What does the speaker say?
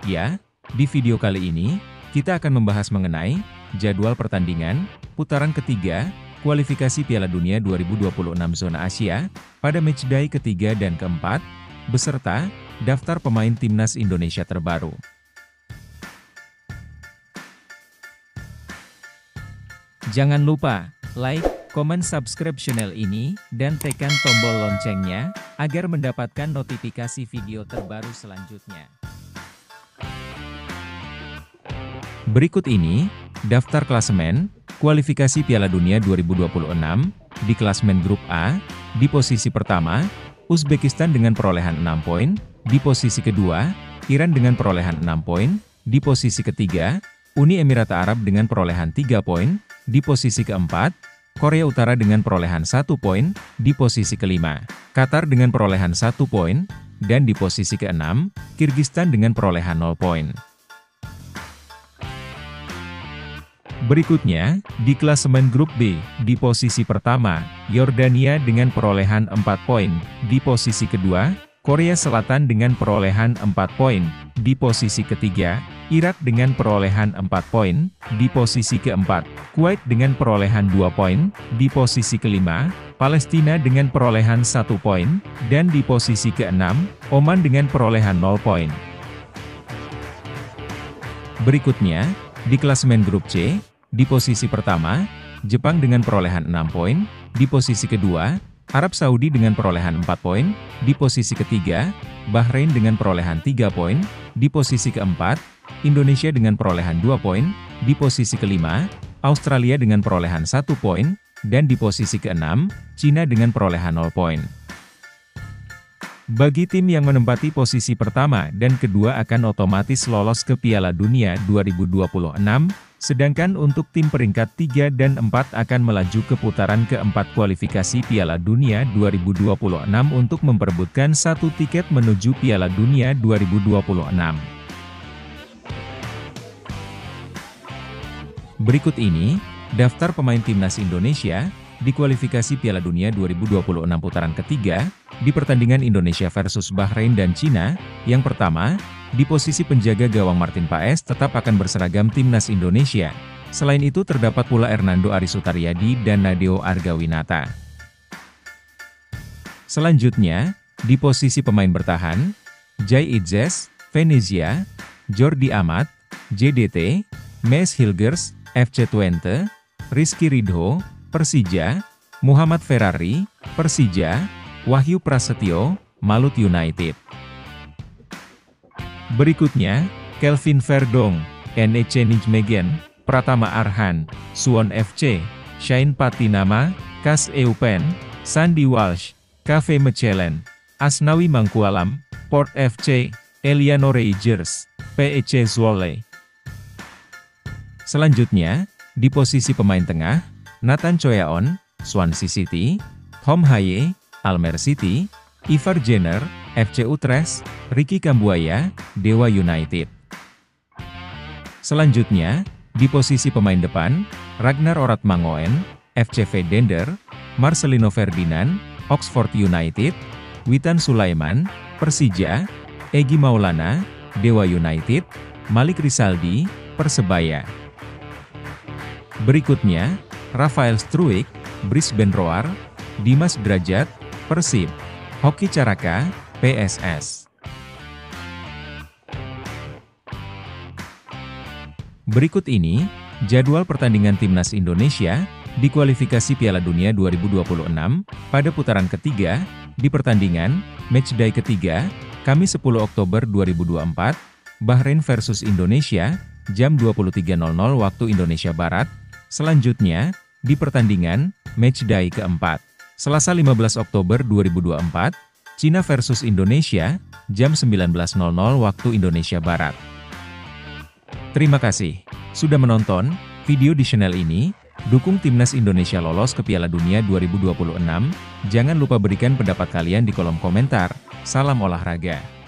Asia. Di video kali ini, kita akan membahas mengenai jadwal pertandingan putaran ketiga kualifikasi Piala Dunia 2026 zona Asia pada matchday ketiga dan keempat, beserta daftar pemain timnas Indonesia terbaru. Jangan lupa like, komen, subscribe channel ini, dan tekan tombol loncengnya, agar mendapatkan notifikasi video terbaru selanjutnya. Berikut ini, daftar klasemen kualifikasi Piala Dunia 2026, di klasemen grup A, di posisi pertama, Uzbekistan dengan perolehan 6 poin, di posisi kedua, Iran dengan perolehan 6 poin, di posisi ketiga, Uni Emirat Arab dengan perolehan 3 poin, di posisi keempat, Korea Utara dengan perolehan 1 poin, di posisi kelima, Qatar dengan perolehan 1 poin, dan di posisi keenam, Kirgistan dengan perolehan 0 poin. Berikutnya, di klasemen grup B, di posisi pertama, Yordania dengan perolehan 4 poin, di posisi kedua, Korea Selatan dengan perolehan 4 poin, di posisi ketiga, Irak dengan perolehan 4 poin, di posisi keempat, Kuwait dengan perolehan 2 poin, di posisi kelima, Palestina dengan perolehan 1 poin, dan di posisi keenam, Oman dengan perolehan 0 poin. Berikutnya, di klasemen grup C, di posisi pertama, Jepang dengan perolehan 6 poin, di posisi kedua, Arab Saudi dengan perolehan 4 poin, di posisi ketiga, Bahrain dengan perolehan 3 poin, di posisi keempat, Indonesia dengan perolehan 2 poin, di posisi kelima, Australia dengan perolehan 1 poin, dan di posisi keenam, Cina dengan perolehan 0 poin. Bagi tim yang menempati posisi pertama dan kedua akan otomatis lolos ke Piala Dunia 2026, sedangkan untuk tim peringkat 3 dan 4 akan melaju ke putaran keempat kualifikasi Piala Dunia 2026 untuk memperebutkan satu tiket menuju Piala Dunia 2026. Berikut ini, daftar pemain timnas Indonesia di kualifikasi Piala Dunia 2026 putaran ketiga, di pertandingan Indonesia versus Bahrain dan Cina. Yang pertama, di posisi penjaga gawang Martin Paes tetap akan berseragam timnas Indonesia. Selain itu terdapat pula Hernando Ari Sutaryadi dan Nadeo Argawinata. Selanjutnya, di posisi pemain bertahan, Jai Idzes, Venezia, Jordi Amat, JDT, Mees Hilgers, FC Twente, Rizky Ridho, Persija, Muhammad Ferrari, Persija, Wahyu Prasetyo, Malut United. Berikutnya, Kelvin Verdong, NEC Nijmegen, Pratama Arhan, Suwon FC, Shane Patinama, KAS Eupen, Sandy Walsh, KV Mechelen, Asnawi Mangkualam, Port FC, Eliano Rangers, PEC Zwolle. Selanjutnya, di posisi pemain tengah, Nathan Choyaon, Swansea City, Hom Haye, Almer City, Ivar Jenner, FC Utrecht, Ricky Kambuaya, Dewa United. Selanjutnya, di posisi pemain depan, Ragnar Oratmangoen, FCV Dender, Marcelino Ferdinand, Oxford United, Witan Sulaiman, Persija, Egy Maulana, Dewa United, Malik Rizaldi, Persebaya. Berikutnya, Rafael Struijk, Brisbane Roar, Dimas Drajat, Persib, Hoki Caraka, PSS. Berikut ini, jadwal pertandingan timnas Indonesia di kualifikasi Piala Dunia 2026 pada putaran ketiga, di pertandingan matchday ketiga, Kamis 10 Oktober 2024, Bahrain versus Indonesia, jam 23.00 waktu Indonesia Barat. Selanjutnya, di pertandingan matchday keempat, Selasa 15 Oktober 2024, Cina versus Indonesia, jam 19.00 waktu Indonesia Barat. Terima kasih sudah menonton video di channel ini. Dukung timnas Indonesia lolos ke Piala Dunia 2026. Jangan lupa berikan pendapat kalian di kolom komentar. Salam olahraga.